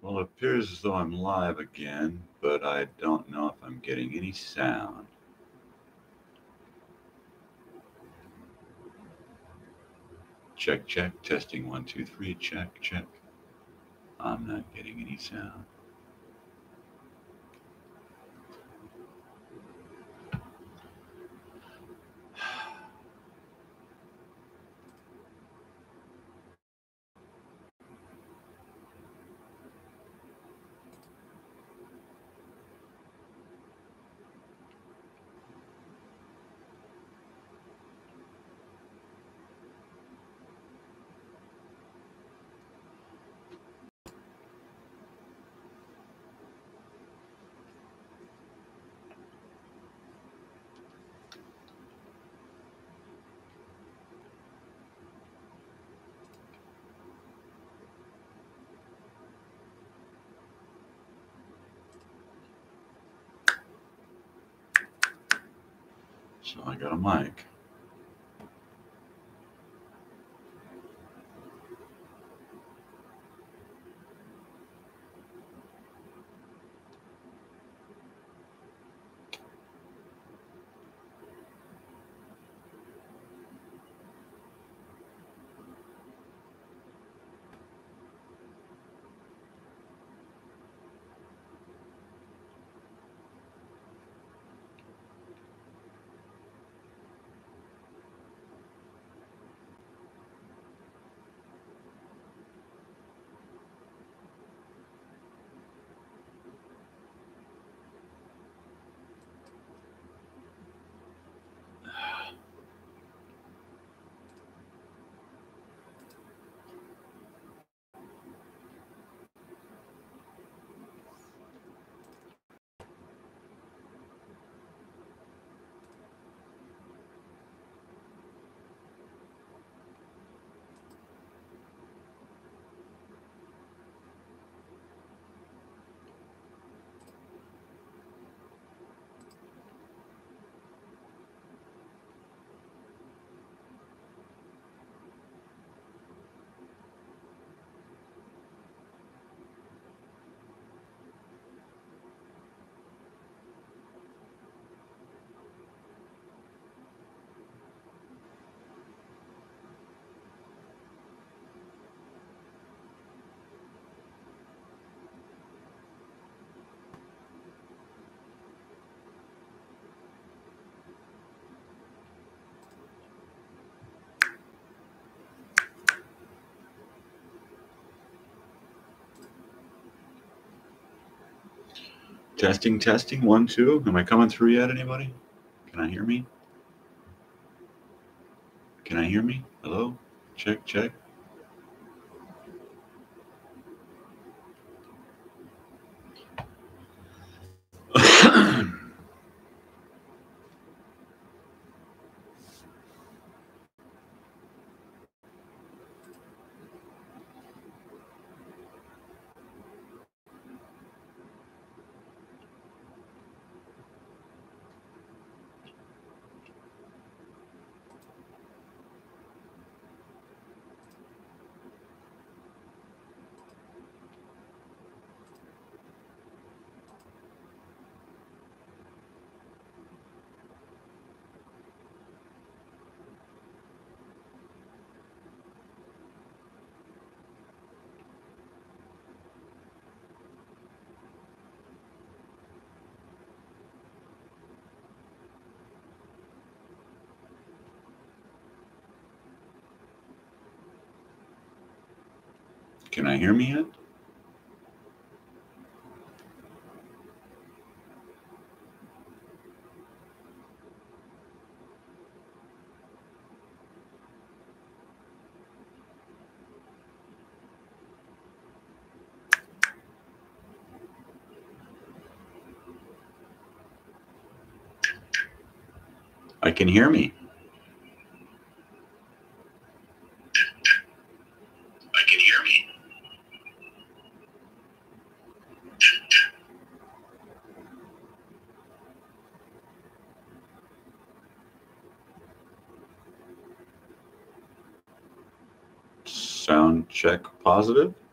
Well, it appears as though I'm live again, but I don't know if I'm getting any sound. Check, check, testing 1, 2, 3, check, check. I'm not getting any sound. So I got a mic. Testing, testing, 1, 2. Am I coming through yet, anybody? Can I hear me? Can I hear me? Hello? Check, check. Can I hear me yet? I can hear me. I can hear me. Sound check positive.